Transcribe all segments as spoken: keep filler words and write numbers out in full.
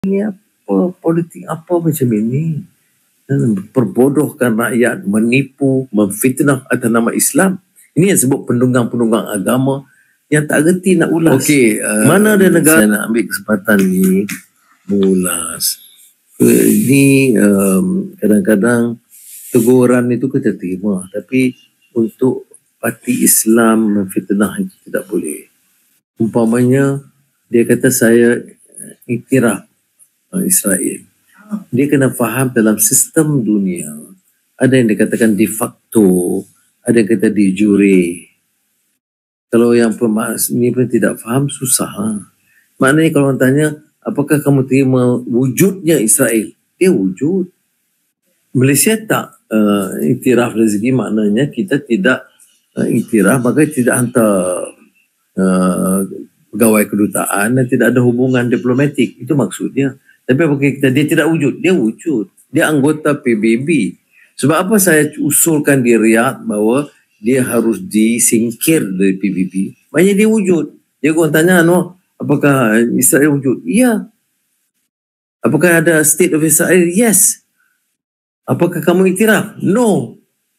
Ini apa politik apa macam ini? Perbodohkan rakyat, menipu, memfitnah atas nama Islam. Ini yang sebut penunggang-penunggang agama yang tak reti nak ulas. Okey, uh, mana ada negara saya nak ambil kesempatan ni mengulas. Ini um, kadang-kadang teguran itu kita terima, tapi untuk parti Islam memfitnah itu tidak boleh. Umpamanya dia kata saya iktiraf uh, Israel. Dia kena faham dalam sistem dunia. Ada yang dikatakan de facto, ada yang kata de jure. Kalau yang pemas ni pun tidak faham, susah. Ha? Maknanya kalau orang tanya, apakah kamu terima wujudnya Israel? Dia wujud. Malaysia tak uh, iktiraf dari segi maknanya kita tidak uh, iktiraf, maka tidak hantar uh, pegawai kedutaan dan tidak ada hubungan diplomatik. Itu maksudnya. Tapi apakah kita, dia tidak wujud? Dia wujud. Dia anggota P B B. Sebab apa saya usulkan di Riyadh bahawa dia harus disingkir dari P B B? Maknanya dia wujud. Dia orang tanya, no, apakah Israel wujud? Ya. Apakah ada state of Israel? Yes. Apakah kamu iktiraf? No.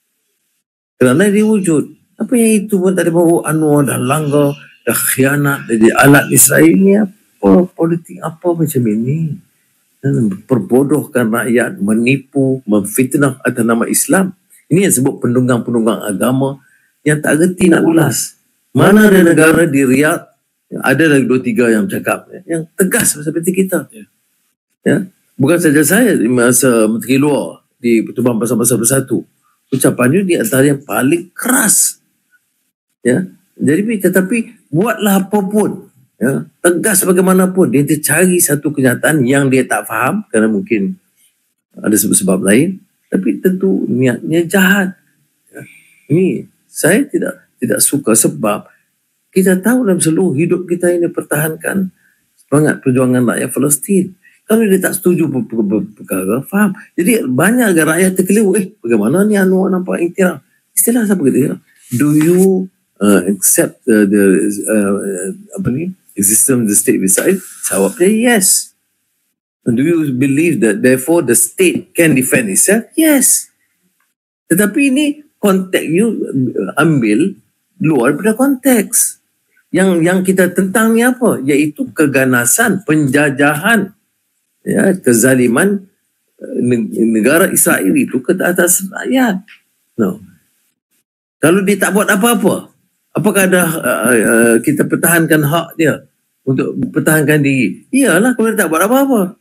Kerana dia wujud. Apa yang itu pun tak ada bahawa Anwar dah langgar, dah khianat, jadi alat Israel ni apa? Politik apa macam ini? Perbodohkan rakyat, menipu, memfitnah atas nama Islam. Ini yang sebut penunggang-penunggang agama yang tak reti nak ulas. Mana ada negara di Riyadh, ada lagi dua tiga yang cakap, yang tegas seperti kita. Ya. Ya? Bukan saja saya, masa Menteri Luar di Pertubuhan Bangsa-Bangsa Bersatu, ucapannya di antara yang paling keras. Ya. Jadi tetapi buatlah apapun. Ya, tegas bagaimanapun, dia cari satu kenyataan yang dia tak faham kerana mungkin ada sebab-sebab lain, tapi tentu niatnya jahat. Ya. Ini saya tidak tidak suka sebab kita tahu dalam seluruh hidup kita ini pertahankan semangat perjuangan rakyat Palestin. Kalau dia tak setuju perkara, faham. Jadi banyak agak rakyat terkeliru, eh bagaimana ni Anwar nampak iktiraf? Istilah siapa kata? Do you uh, accept uh, the uh, apa ni? Existence of the state beside? Jawabnya yes. And do you believe that therefore the state can defend itself? Yes. Tetapi ini konteks you ambil luar daripada konteks. Yang yang kita tentang ni apa? Iaitu keganasan, penjajahan, ya, kezaliman negara Israel itu ke atas rakyat. No. Kalau dia tak buat apa-apa, apakah ada uh, uh, kita pertahankan hak dia untuk pertahankan diri? Iyalah kalau dia tak buat apa-apa.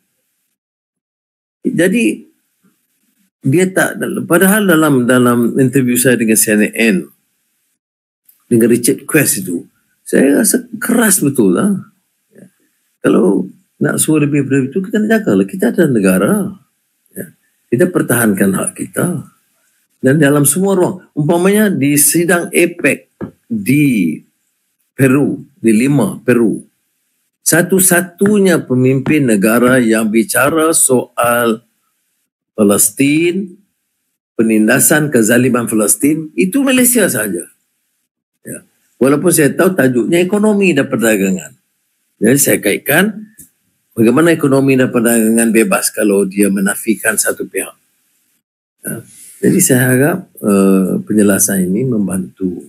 Jadi dia tak, padahal dalam dalam interview saya dengan C N N dengan Richard Quest itu, saya rasa keras betul lah. Ya. Kalau nak suruh lebih daripada itu, kita nak jagalah. Kita ada negara. Ya. Kita pertahankan hak kita. Dan dalam semua ruang, umpamanya di sidang APEC di Peru, di Lima, Peru, satu-satunya pemimpin negara yang bicara soal Palestin, penindasan kezaliman Palestin, itu Malaysia saja. Ya. Walaupun saya tahu tajuknya ekonomi dan perdagangan. Jadi saya kaitkan bagaimana ekonomi dan perdagangan bebas kalau dia menafikan satu pihak. Ya. Jadi saya harap uh, penjelasan ini membantu.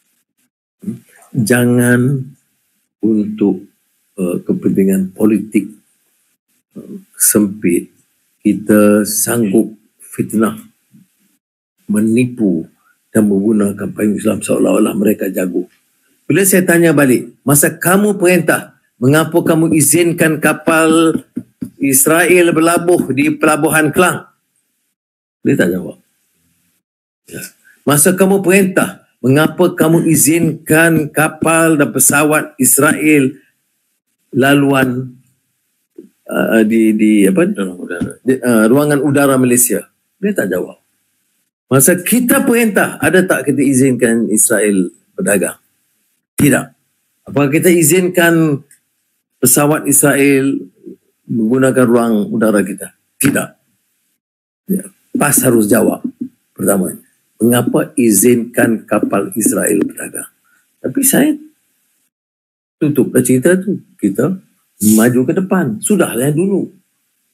Jangan untuk uh, kepentingan politik uh, sempit kita sanggup fitnah, menipu dan menggunakan payung Islam seolah-olah mereka jago. Bila saya tanya balik, masa kamu perintah, mengapa kamu izinkan kapal Israel berlabuh di pelabuhan Klang? Dia tak jawab. Ya. Masa kamu perintah, mengapa kamu izinkan kapal dan pesawat Israel laluan uh, di di apa di, uh, ruangan udara Malaysia? Dia tak jawab. Masa kita perintah, ada tak kita izinkan Israel berdagang? Tidak. Apakah kita izinkan pesawat Israel menggunakan ruang udara kita? Tidak. Ya. Pas harus jawab. Pertama, mengapa izinkan kapal Israel berdagang? Tapi saya tutuplah cerita tu. Kita maju ke depan. Sudahlah yang dulu.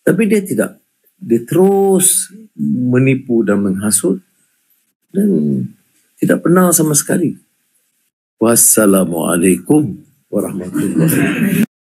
Tapi dia tidak. Dia terus menipu dan menghasut dan tidak pernah sama sekali. Wassalamualaikum warahmatullahi wabarakatuh.